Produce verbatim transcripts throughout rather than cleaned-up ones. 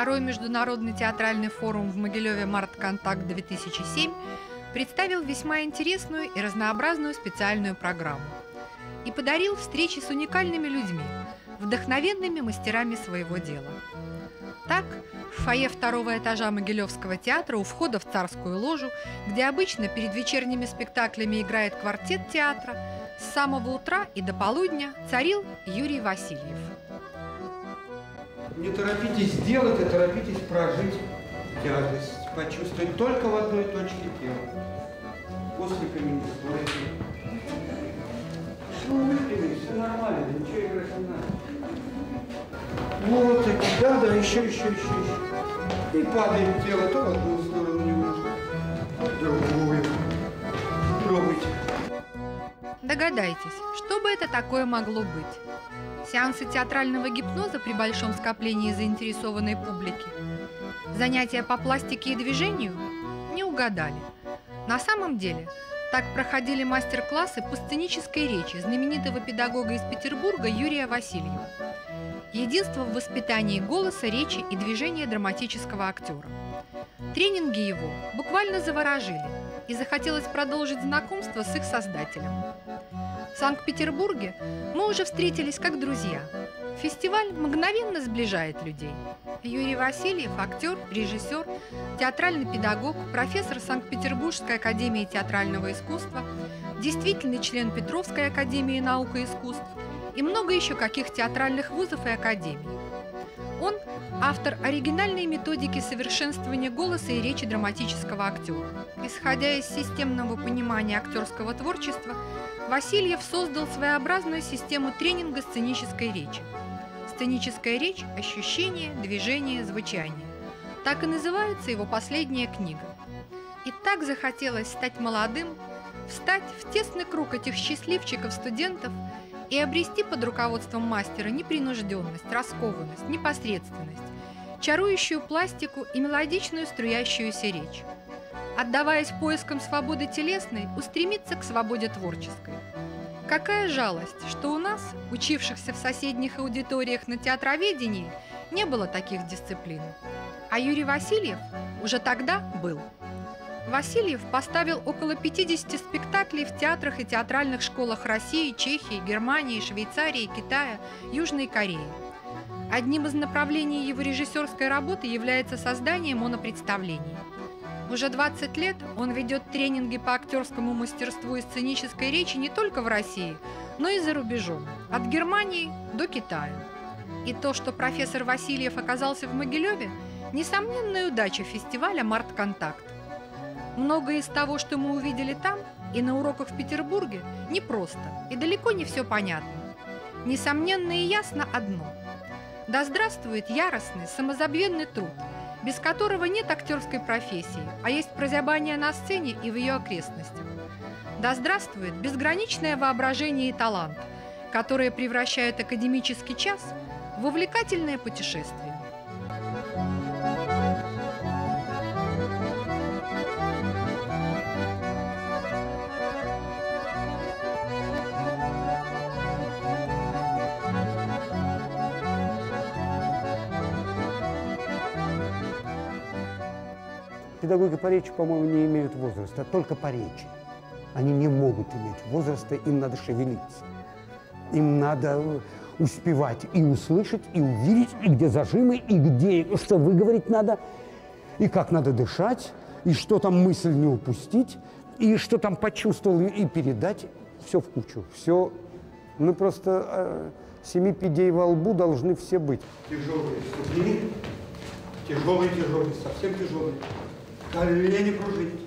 Второй международный театральный форум в Могилеве «Мартконтакт-две тысячи семь» представил весьма интересную и разнообразную специальную программу и подарил встречи с уникальными людьми, вдохновенными мастерами своего дела. Так, в фойе второго этажа Могилевского театра у входа в царскую ложу, где обычно перед вечерними спектаклями играет квартет театра, с самого утра и до полудня царил Юрий Васильев. Не торопитесь сделать, а торопитесь прожить тяжесть, почувствовать только в одной точке тела. После комендатуры. Что вы выпили? Все нормально, ничего играть не надо. Вот таки, да, да, еще, еще, еще, еще. И падает тело то в одну сторону немножко, то в другую. Пробуйте. Догадайтесь, что бы это такое могло быть? Сеансы театрального гипноза при большом скоплении заинтересованной публики? Занятия по пластике и движению? Не угадали. На самом деле, так проходили мастер-классы по сценической речи знаменитого педагога из Петербурга Юрия Васильева. Единство в воспитании голоса, речи и движения драматического актера. Тренинги его буквально заворожили, и захотелось продолжить знакомство с их создателем. В Санкт-Петербурге мы уже встретились как друзья. Фестиваль мгновенно сближает людей. Юрий Васильев – актер, режиссер, театральный педагог, профессор Санкт-Петербургской академии театрального искусства, действительный член Петровской академии наук и искусств и много еще каких театральных вузов и академий. Он – автор оригинальной методики совершенствования голоса и речи драматического актера. Исходя из системного понимания актерского творчества, Васильев создал своеобразную систему тренинга сценической речи. Сценическая речь – ощущение, движение, звучание. Так и называется его последняя книга. И так захотелось стать молодым, встать в тесный круг этих счастливчиков-студентов и обрести под руководством мастера непринужденность, раскованность, непосредственность, чарующую пластику и мелодичную струящуюся речь. Отдаваясь поискам свободы телесной, устремиться к свободе творческой. Какая жалость, что у нас, учившихся в соседних аудиториях на театроведении, не было таких дисциплин. А Юрий Васильев уже тогда был. Васильев поставил около пятидесяти спектаклей в театрах и театральных школах России, Чехии, Германии, Швейцарии, Китая, Южной Кореи. Одним из направлений его режиссерской работы является создание монопредставлений. Уже двадцать лет он ведет тренинги по актерскому мастерству и сценической речи не только в России, но и за рубежом, от Германии до Китая. И то, что профессор Васильев оказался в Могилеве, несомненная удача фестиваля «Мартконтакт». Многое из того, что мы увидели там и на уроках в Петербурге, непросто и далеко не все понятно. Несомненно и ясно одно. Да здравствует яростный, самозабвенный труд, без которого нет актерской профессии, а есть прозябание на сцене и в ее окрестностях. Да здравствует безграничное воображение и талант, которые превращают академический час в увлекательное путешествие. Педагоги по речи, по-моему, не имеют возраста, только по речи. Они не могут иметь возраста, им надо шевелиться. Им надо успевать и услышать, и увидеть, и где зажимы, и где, что выговорить надо, и как надо дышать, и что там мысль не упустить, и что там почувствовал, и передать. Все в кучу, все. Мы просто э, семи пядей во лбу должны все быть. Тяжелые ступни, тяжелые-тяжелые, совсем тяжелые. Колени пружинить.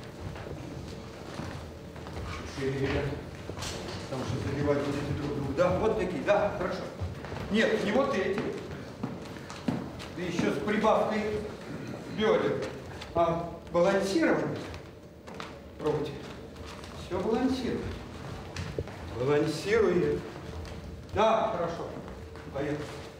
Шире, потому что задевать будете друг друга. Да, вот такие, да, хорошо. Нет, не вот эти. Да еще с прибавкой бедер. А балансирование. Пробуйте. Все балансирует. Балансирует. Да, хорошо. Поехали.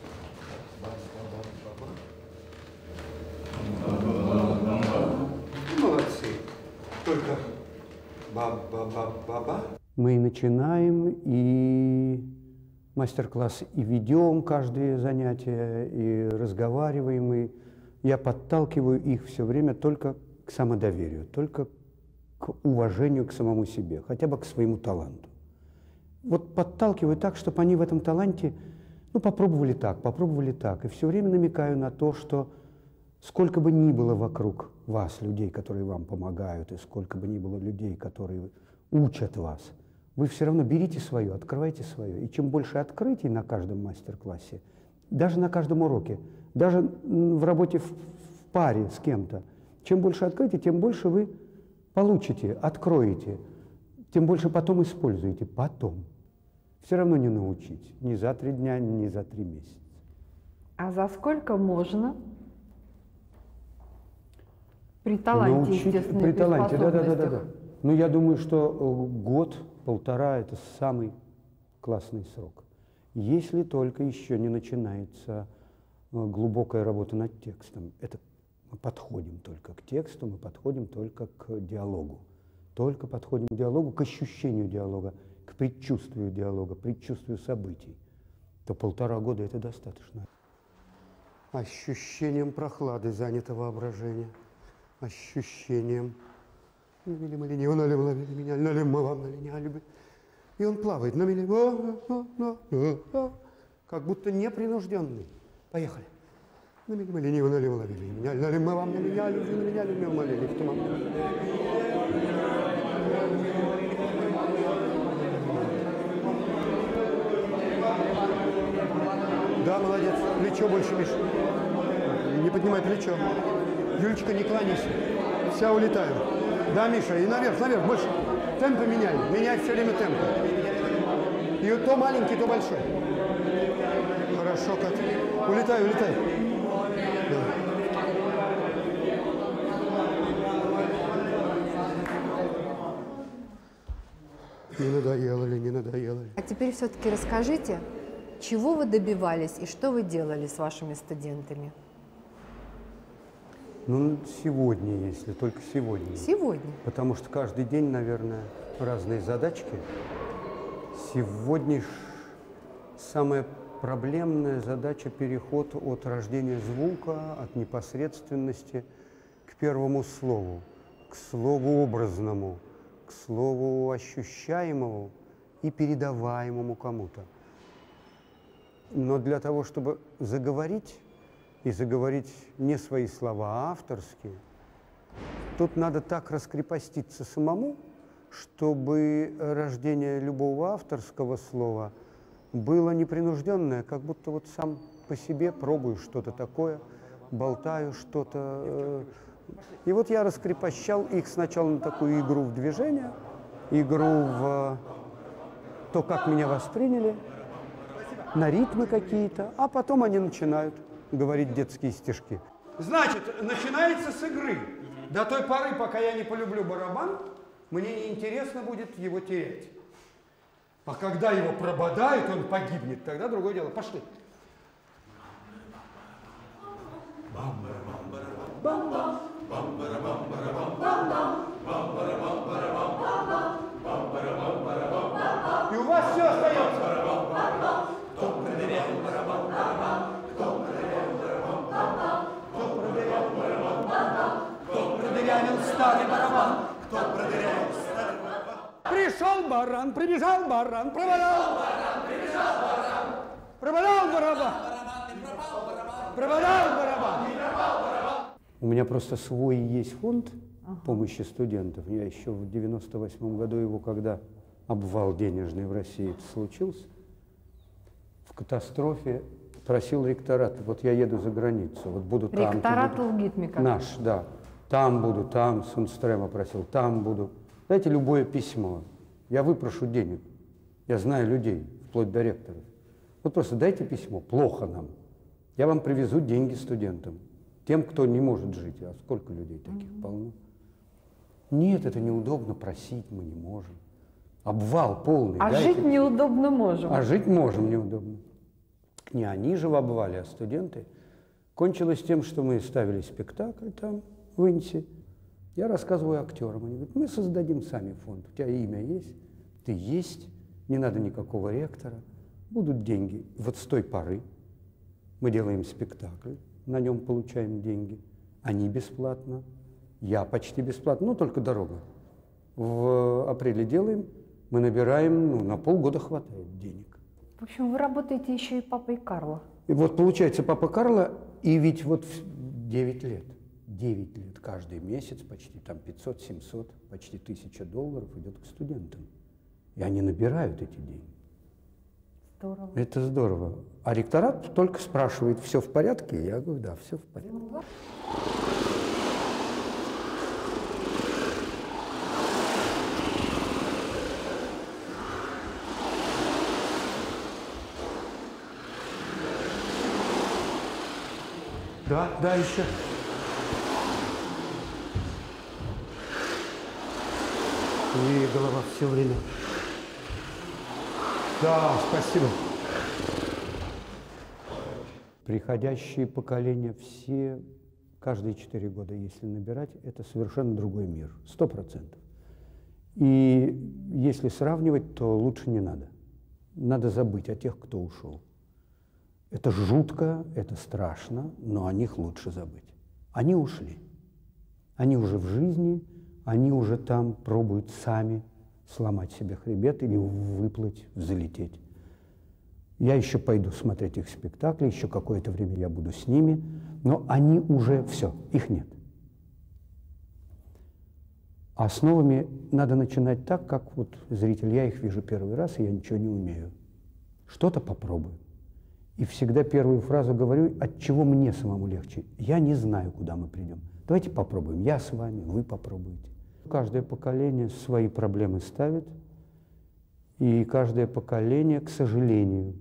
Молодцы. Только ба-ба-ба-ба-ба. Мы и начинаем, и мастер-класс и ведем каждое занятие, и разговариваем, и я подталкиваю их все время только к самодоверию, только к уважению к самому себе, хотя бы к своему таланту. Вот подталкиваю так, чтобы они в этом таланте, ну, попробовали так, попробовали так. И все время намекаю на то, что сколько бы ни было вокруг вас людей, которые вам помогают, и сколько бы ни было людей, которые учат вас, вы все равно берите свое, открывайте свое. И чем больше открытий на каждом мастер-классе, даже на каждом уроке, даже в работе в, в паре с кем-то, чем больше открытий, тем больше вы получите, откроете, тем больше потом используете, потом. Все равно не научить, ни за три дня, ни за три месяца. А за сколько можно? При таланте, Научить, естественно, при таланте, да, да, да, да, да. способностях. Ну, я думаю, что год, полтора – это самый классный срок. Если только еще не начинается глубокая работа над текстом. Это мы подходим только к тексту, мы подходим только к диалогу. Только подходим к диалогу, к ощущению диалога, к предчувствию диалога, предчувствию событий. То полтора года – это достаточно. Ощущением прохлады занято воображение. Ощущением. И он плавает на мели, как будто непринужденный. Поехали. Да, молодец. Плечо больше, Миша. Не поднимай плечо. Юлечка, не кланяйся. Вся улетаю. Да, Миша, и наверх, наверх, больше. Темпы меняй. Меняй все время темпы. И то маленький, то большой. Хорошо, Катя. Улетай, улетай. Да. Не надоело ли, не надоело ли. А теперь все-таки расскажите, чего вы добивались и что вы делали с вашими студентами? Ну, сегодня, если только сегодня. Сегодня. Потому что каждый день, наверное, разные задачки. Сегодня самая проблемная задача – переход от рождения звука, от непосредственности к первому слову, к слову образному, к слову ощущаемому и передаваемому кому-то. Но для того, чтобы заговорить, и заговорить не свои слова, а авторские, тут надо так раскрепоститься самому, чтобы рождение любого авторского слова было непринужденное, как будто вот сам по себе пробую что-то такое, болтаю что-то. И вот я раскрепощал их сначала на такую игру в движение, игру в то, как меня восприняли, на ритмы какие-то, а потом они начинают говорить детские стишки. Значит, начинается с игры. До той поры, пока я не полюблю барабан, мне неинтересно будет его терять. А когда его прободают, он погибнет, тогда другое дело. Пошли. И у вас все остается. Старый барабан, кто продырявил старый барабан. Пришел баран, прибежал баран, прободал баран, прибежал баран, прободал барабан, прободал барабан. У меня просто свой есть фонд ага. помощи студентов. Я еще в девяносто восьмом году его, когда обвал денежный в России случился, в катастрофе просил ректорат, вот я еду за границу, вот буду там. Ректорат Лгитмика. Наш, да. Там буду, там, Сунстрема просил, там буду. Дайте любое письмо, я выпрошу денег. Я знаю людей, вплоть до ректоров. Вот просто дайте письмо, плохо нам. Я вам привезу деньги студентам, тем, кто не может жить. А сколько людей таких mm-hmm. полно? Нет, это неудобно, просить мы не можем. Обвал полный. А дайте. Жить неудобно можем. А жить можем неудобно. Не они же в обвале, а студенты. Кончилось тем, что мы ставили спектакль там, в Инсе. Я рассказываю актерам, они говорят, мы создадим сами фонд, у тебя имя есть, ты есть, не надо никакого ректора, будут деньги. Вот с той поры мы делаем спектакль, на нем получаем деньги. Они бесплатно, я почти бесплатно, ну только дорога. В апреле делаем, мы набираем, ну, на полгода хватает денег. В общем, вы работаете еще и папой Карла. И вот получается папа Карла, и ведь вот девять лет, девять лет каждый месяц, почти там пятьсот-семьсот, почти тысяча долларов идет к студентам. И они набирают эти деньги. Здорово. Это здорово. А ректорат только спрашивает, все в порядке? Я говорю, да, все в порядке. Да, да, еще. И голова все время. Да, спасибо. Приходящие поколения все, каждые четыре года, если набирать, это совершенно другой мир, сто процентов. И если сравнивать, то лучше не надо. Надо забыть о тех, кто ушел. Это жутко, это страшно, но о них лучше забыть. Они ушли. Они уже в жизни, они уже там пробуют сами сломать себе хребет или выплыть, взлететь. Я еще пойду смотреть их спектакли, еще какое-то время я буду с ними, но они уже все, их нет. А с новыми надо начинать так, как вот зритель. Я их вижу первый раз, и я ничего не умею. Что-то попробую. И всегда первую фразу говорю, от чего мне самому легче. Я не знаю, куда мы придем. Давайте попробуем. Я с вами, вы попробуйте. Каждое поколение свои проблемы ставит, и каждое поколение, к сожалению,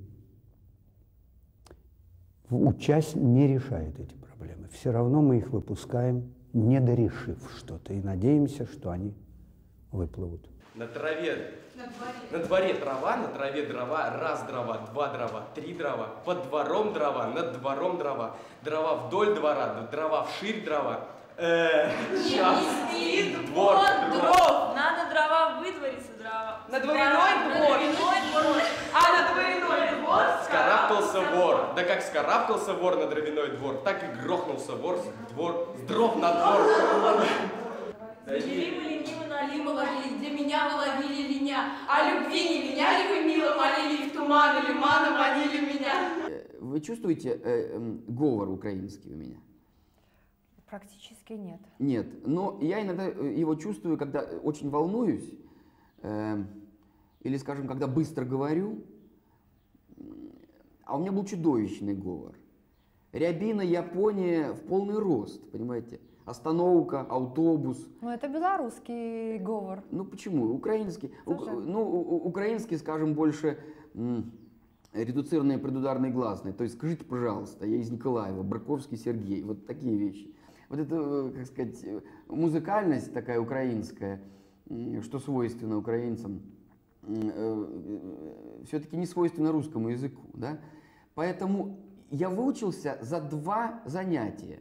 учась, не решает эти проблемы. Все равно мы их выпускаем, не дорешив что-то, и надеемся, что они выплывут. На траве, на дворе трава, на траве дрова, раз дрова, два дрова, три дрова, под двором дрова, над двором дрова, дрова вдоль двора, дрова вширь дрова. Э, сейчас. Двор, дров. Надо дрова выдвориться, дрова. На дворяной двор. двор. А на дворяной двор скарабкался вор. Да как скарабкался вор на дровяной двор, так и грохнулся вор с, двор, с дров на двор. Зачем мы ленивы налили, ловили, где меня вы ловили линя? А любви не меня ли вы мило молили, в туман или мана манили меня? Вы чувствуете э, э, говор украинский у меня? Практически нет. Нет, но я иногда его чувствую, когда очень волнуюсь, э, или, скажем, когда быстро говорю, а у меня был чудовищный говор. Рябина, Япония в полный рост, понимаете? Остановка, автобус. Ну, это белорусский говор. Ну, почему? Украинский. У, ну, у, украинский, скажем, больше м, редуцированный предударный гласный. То есть, скажите, пожалуйста, я из Николаева, Браковский Сергей. Вот такие вещи. Вот это, как сказать, музыкальность такая украинская, что свойственно украинцам, все-таки не свойственно русскому языку, да? Поэтому я выучился за два занятия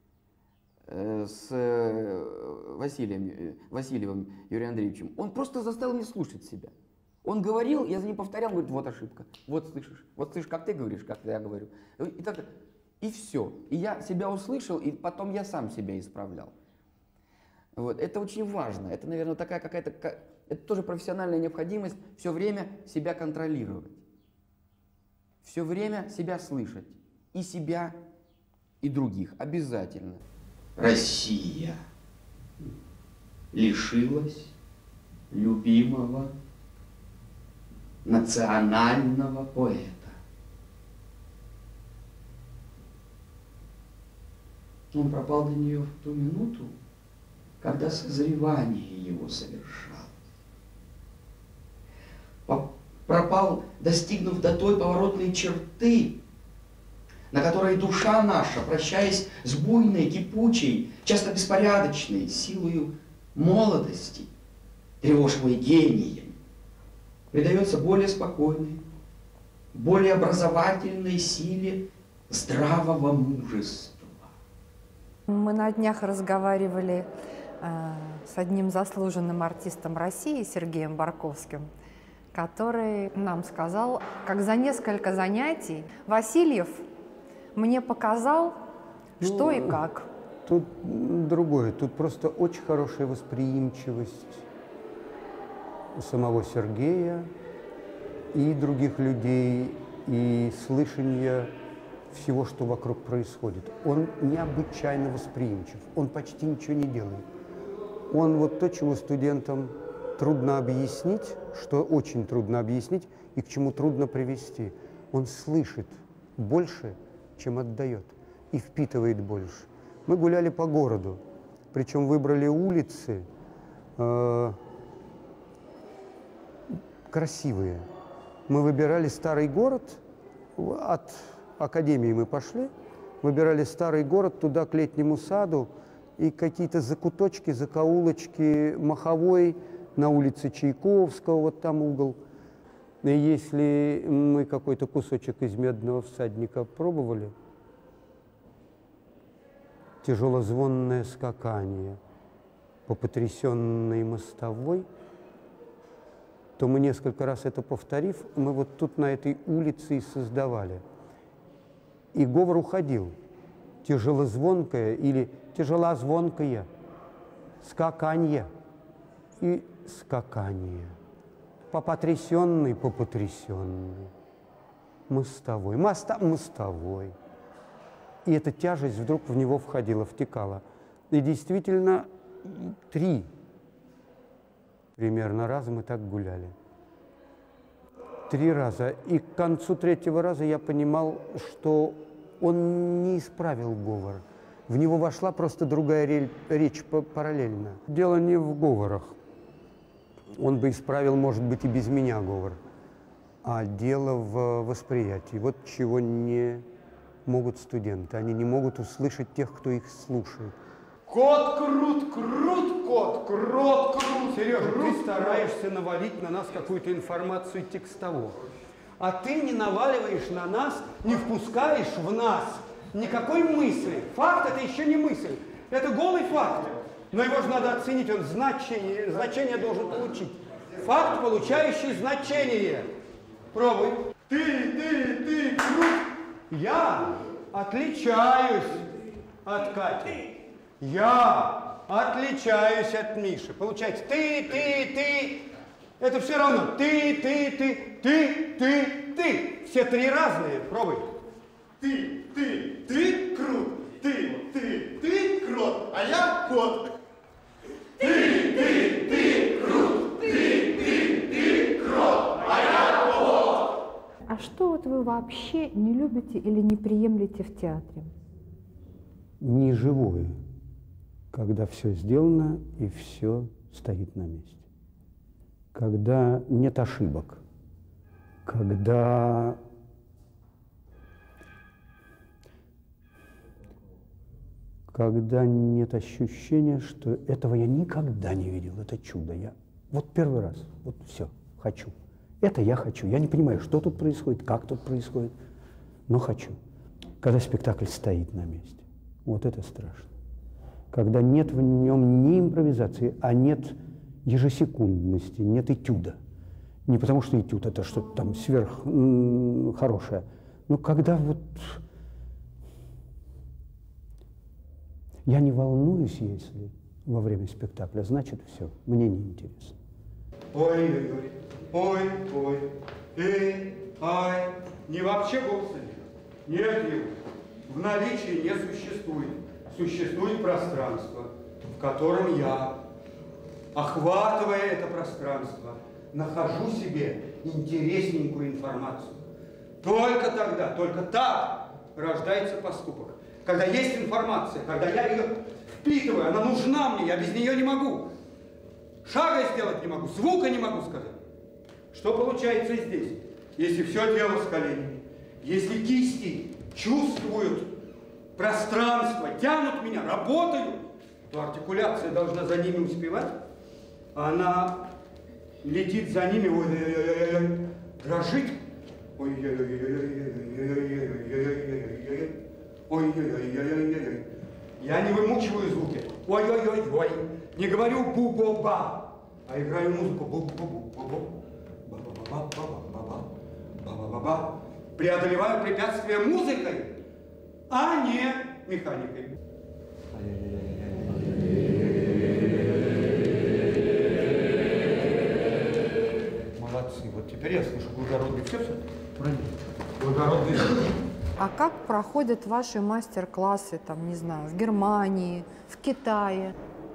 с Василием, Васильевым Юрием Андреевичем. Он просто заставил меня слушать себя. Он говорил, я за ним повторял, говорит, вот ошибка, вот слышишь, вот слышишь, как ты говоришь, как я говорю. И, так, и все. И я себя услышал, и потом я сам себя исправлял. Вот. Это очень важно. Это, наверное, такая какая-то, это тоже профессиональная необходимость все время себя контролировать. Все время себя слышать. И себя, и других. Обязательно. Россия лишилась любимого национального поэта. Он пропал для нее в ту минуту, когда созревание его совершалось. Пропал, достигнув до той поворотной черты, на которой душа наша, прощаясь с буйной, кипучей, часто беспорядочной силою молодости, тревожимой гением, придается более спокойной, более образовательной силе здравого мужества. Мы на днях разговаривали э, с одним заслуженным артистом России, Сергеем Барковским, который нам сказал, как за несколько занятий Васильев мне показал Что Ну, и как? Тут другое. Тут просто очень хорошая восприимчивость самого Сергея и других людей, и слышание всего, что вокруг происходит. Он необычайно восприимчив, он почти ничего не делает. Он вот то, чего студентам трудно объяснить, что очень трудно объяснить и к чему трудно привести. Он слышит больше, чем отдает, и впитывает больше. Мы гуляли по городу, причем выбрали улицы э, красивые. Мы выбирали старый город, от академии мы пошли, выбирали старый город туда, к летнему саду, и какие-то закуточки, закоулочки, Маховой, на улице Чайковского, вот там угол. И если мы какой-то кусочек из «Медного всадника» пробовали, тяжелозвонное скакание по потрясенной мостовой, то мы несколько раз это повторив, мы вот тут на этой улице и создавали. И говор уходил. Тяжелозвонкое или тяжелозвонкое скаканье и скакание. По потрясенной, по потрясенной. Мостовой, моста, мостовой. И эта тяжесть вдруг в него входила, втекала. И действительно, три примерно раза мы так гуляли. Три раза. И к концу третьего раза я понимал, что он не исправил говор. В него вошла просто другая речь параллельно. Дело не в говорах. Он бы исправил, может быть, и без меня говор. А дело в восприятии. Вот чего не могут студенты. Они не могут услышать тех, кто их слушает. Кот крут, крут, кот, крут, крут. Сережа, ты стараешься навалить на нас какую-то информацию текстовую. А ты не наваливаешь на нас, не впускаешь в нас никакой мысли. Факт – это еще не мысль. Это голый факт. Но его же надо оценить, он значение, значение должен получить. Факт, получающий значение. Пробуй. Ты, ты, ты, крут. Я отличаюсь от Кати. Я отличаюсь от Миши. Получается, ты, ты, ты. Это все равно. Ты, ты, ты, ты, ты, ты. Все три разные. Пробуй. Ты, ты, ты крут. Ты, ты, ты крот, а я кот. Ты, ты, ты крут. Ты, ты, ты крот, а я кот. А что вот вы вообще не любите или не приемлете в театре? Неживое, когда все сделано и все стоит на месте. Когда нет ошибок, когда когда нет ощущения, что этого я никогда не видел, это чудо. Я вот первый раз, вот все, хочу. Это я хочу. Я не понимаю, что тут происходит, как тут происходит, но хочу. Когда спектакль стоит на месте, вот это страшно. Когда нет в нем ни импровизации, а нет ежесекундности, нет этюда. Не потому что этюд это что-то там сверх м, хорошее, но когда вот я не волнуюсь, если во время спектакля, значит все, мне неинтересно. Ой-ой-ой, ой-ой, эй, ай. Не вообще голоса нет. Нет его. В наличии не существует. Существует пространство, в котором я, охватывая это пространство, нахожу себе интересненькую информацию. Только тогда, только так рождается поступок. Когда есть информация, когда я ее впитываю, она нужна мне, я без нее не могу. Шага сделать не могу, звука не могу сказать. Что получается здесь? Если все дело с коленями, если кисти чувствуют пространство, тянут меня, работают, то артикуляция должна за ними успевать. Она летит за ними, ой-ой-ой-ой-ой, дрожит. Ой-ой-ой-ой-ой-ой-ой-ой-ой-ой-ой-ой. Ой-ой-ой-ой-ой-ой. Я не вымучиваю звуки. Ой-ой-ой-ой. Не говорю бу-бо-ба, а играю музыку бу-бу-бу-бу-бу. Ба-ба-ба-ба-ба-ба-ба. Ба-ба-ба-ба. Преодолеваю препятствия музыкой, а не механикой. Молодцы. Вот теперь я слышу благородный все, все? Правильно. Благородный. А как проходят ваши мастер-классы, там, не знаю, в Германии, в Китае?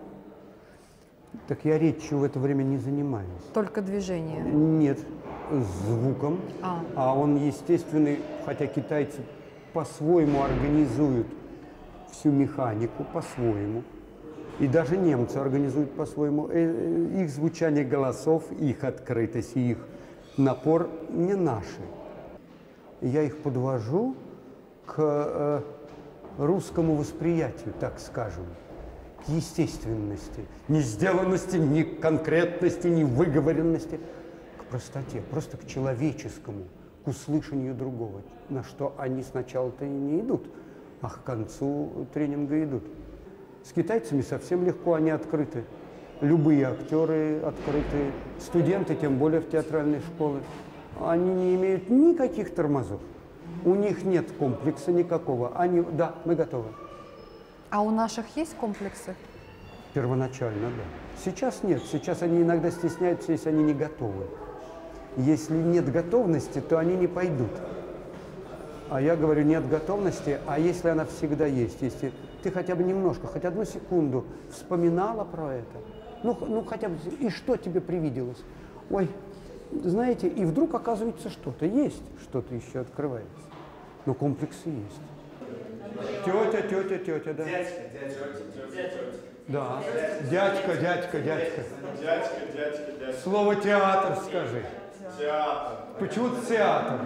Так я речью в это время не занимаюсь. Только движение? Нет, звуком. А, А он естественный, хотя китайцы по-своему организуют всю механику, по-своему. И даже немцы организуют по-своему. Их звучание голосов, их открытость, их напор не наши. Я их подвожу к э, русскому восприятию, так скажем, к естественности, не сделанности, не конкретности, не выговоренности, к простоте, просто к человеческому, к услышанию другого, на что они сначала-то и не идут, а к концу тренинга идут. С китайцами совсем легко, они открыты. Любые актеры открыты, студенты, тем более в театральной школе. Они не имеют никаких тормозов. У них нет комплекса никакого. Они, да, мы готовы. а у наших есть комплексы? Первоначально, да. Сейчас нет. Сейчас они иногда стесняются, если они не готовы. Если нет готовности, то они не пойдут. А я говорю, нет готовности, а если она всегда есть, если ты хотя бы немножко, хоть одну секунду вспоминала про это, ну, ну хотя бы, и что тебе привиделось? Ой, знаете, и вдруг оказывается что-то есть, что-то еще открывается. Но комплексы есть. Тетя, тетя, тетя, да. Дядька, дядька, дядька. Да. Дядька, дядька, дядька. Дядька, дядька, дядька. Слово театр скажи. Театр. Почему театр?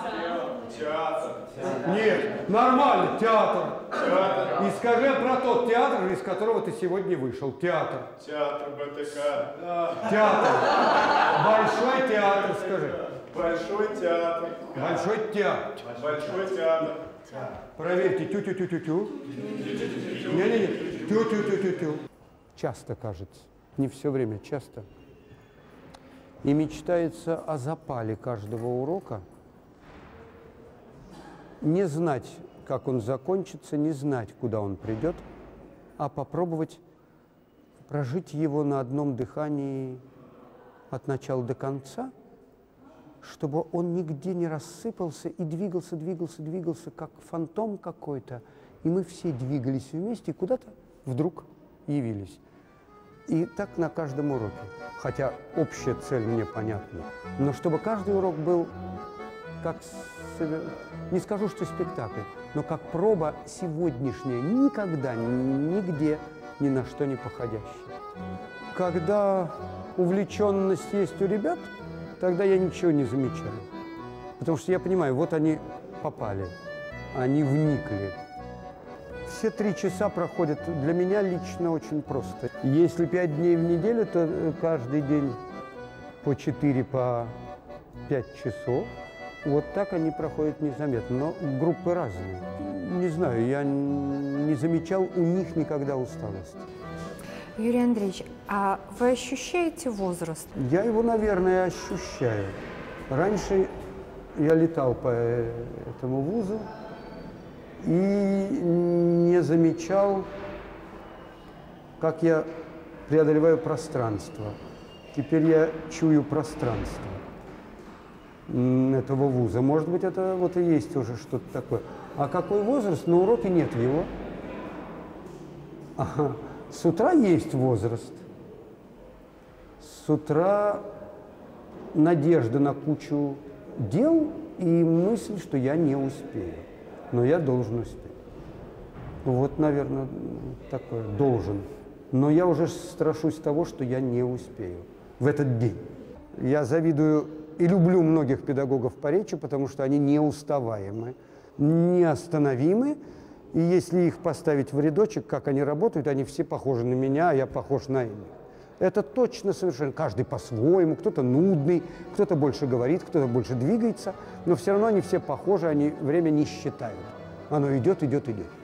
Театр. Нет, нормально, театр. Театр. И скажи про тот театр, из которого ты сегодня вышел. Театр. Театр БТК. Театр. Большой театр, скажи. Большой театр. Большой театр. Большой театр. Проверьте. Тю-тю-тю-тю-тю. Не-не-не. Тю-тю-тю-тю-тю. Часто, кажется. Не все время, часто. И мечтается о запале каждого урока. Не знать, как он закончится, не знать, куда он придет, а попробовать прожить его на одном дыхании от начала до конца, чтобы он нигде не рассыпался и двигался, двигался, двигался, как фантом какой-то. И мы все двигались вместе и куда-то вдруг явились. И так на каждом уроке. Хотя общая цель мне понятна. Но чтобы каждый урок был как, не скажу, что спектакль, но как проба сегодняшняя, никогда, нигде, ни на что не походящая. Когда увлеченность есть у ребят, тогда я ничего не замечаю. Потому что я понимаю, вот они попали, они вникли. Все три часа проходят для меня лично очень просто. Если пять дней в неделю, то каждый день по четыре, по пять часов. Вот так они проходят незаметно. Но группы разные. Не знаю, я не замечал у них никогда усталости. Юрий Андреевич, а вы ощущаете возраст? Я его, наверное, ощущаю. Раньше я летал по этому вузу и не замечал, как я преодолеваю пространство. Теперь я чую пространство этого вуза. Может быть, это вот и есть уже что-то такое. А какой возраст? На уроке нет его. Ага. С утра есть возраст. С утра надежда на кучу дел и мысль, что я не успею. Но я должен успеть. Вот, наверное, такое, должен. Но я уже страшусь того, что я не успею в этот день. Я завидую и люблю многих педагогов по речи, потому что они неуставаемы, неостановимы. И если их поставить в рядочек, как они работают, они все похожи на меня, а я похож на них. Это точно совершенно. Каждый по-своему, кто-то нудный, кто-то больше говорит, кто-то больше двигается, но все равно они все похожи, они время не считают. Оно идет, идет, идет.